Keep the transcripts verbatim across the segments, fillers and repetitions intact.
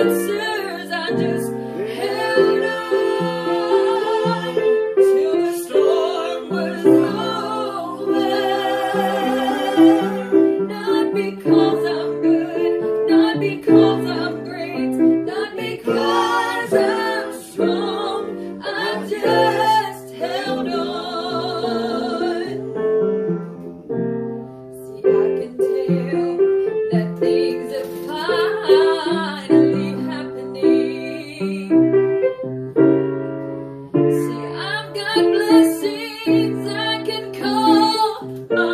answers. I just held on till the storm was over. Not because I'm good, not because I'm great, not because I'm strong, I just held on. See, I can tell that things are finally happening. See, I've got blessings I can call my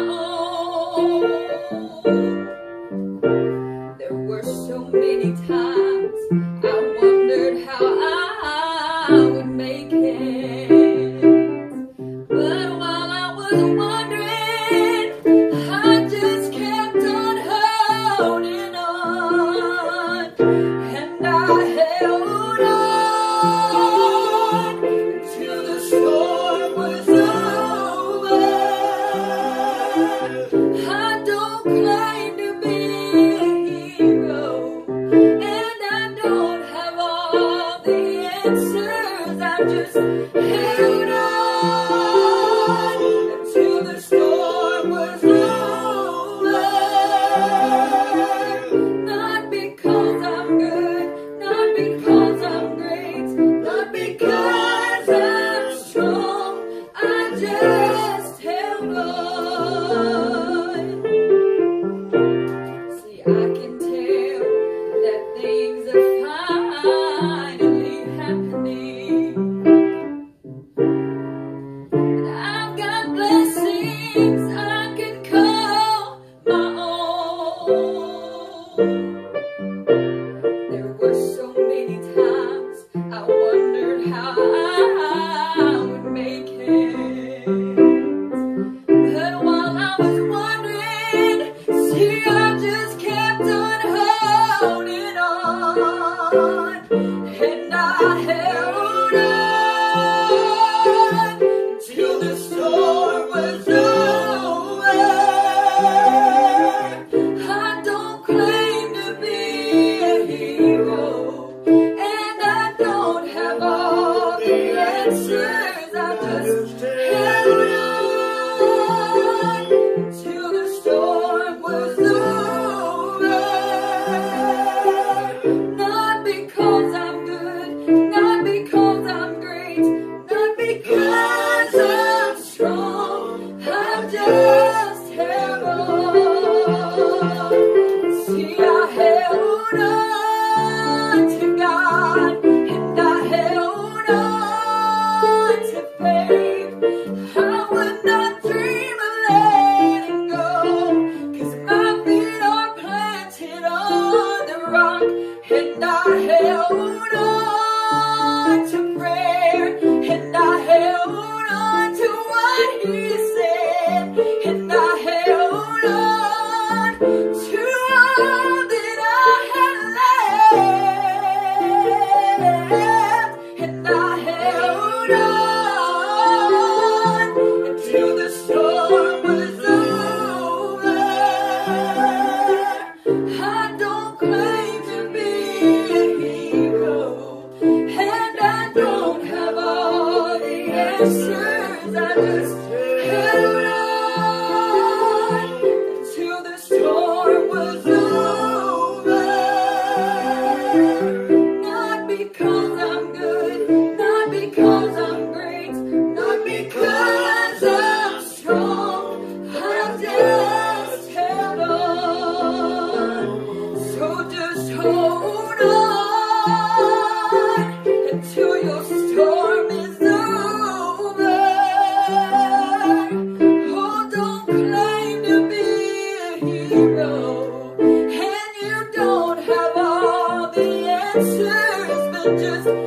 own. There were so many times I wondered how I would make it. But while I was wondering, I just kept on holding on. And I held on till the storm was over. I don't claim to be a hero, and I don't have all the answers. I just held on until the storm was over. Not because I'm good, not because I'm great, not because I'm strong, I just held on. See, I can tell that things are finally happening. And I've got blessings I can call my own. There were so many times I wondered how I would make it. But while I was wondering, see, I just kept on holding on. And I held on till the storm was over. I don't claim to be a hero, and I don't have all the answers. I just held on till the storm was over. Not because I'm good, not because I'm great, not because I'm strong, I just held on. See, I held on to God, and I held on to faith. I would not dream of letting go, 'cause my feet are planted on the rock. And I held on to prayer, and I held on to what He said, and I held on to all that I had left, and I held on until the storm was over. I don't claim to be a hero, and I don't have all the answers. I just held on until the storm was over. Not because I'm good, not because I'm great, not because I'm strong, I just held on. So just hold on until your storm is over. Oh, don't claim to be a hero, and you don't have all the answers, but just